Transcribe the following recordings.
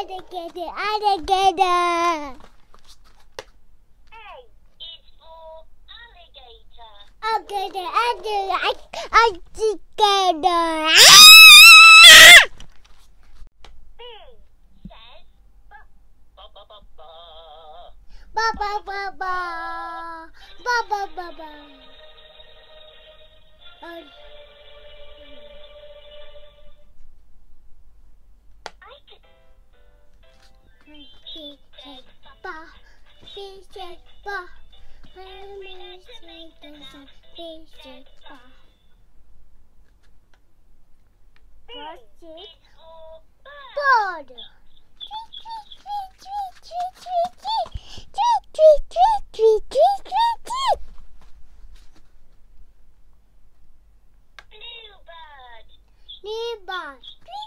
Alligator. Alligator. Ba ba ba ba. Ba ba ba ba. Bird. Bluebird.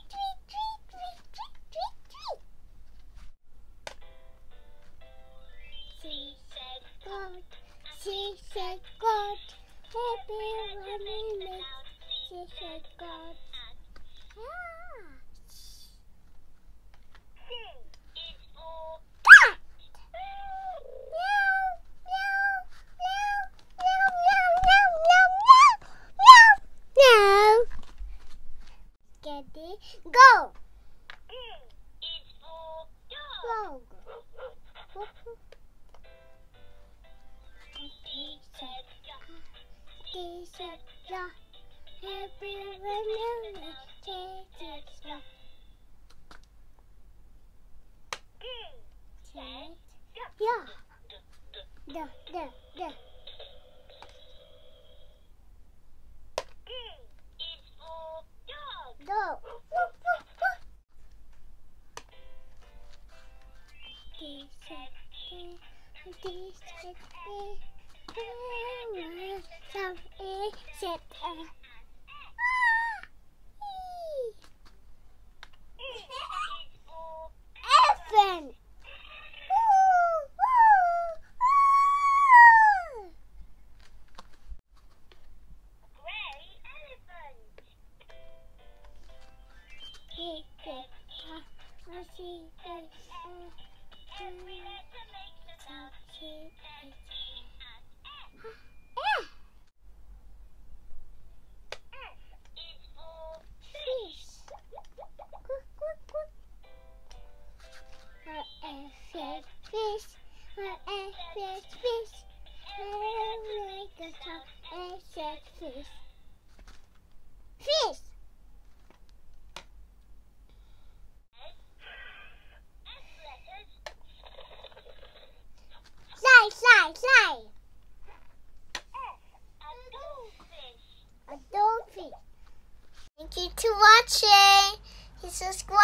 She said God, happy running it. She said God. Cat. Meow. Steady, go. Dog. They said, yeah, everyone knew take it slow. Said, yeah, the. Dog. They said, Elephant. Fish. Fly. A goldfish. Thank you for watching. Subscribe.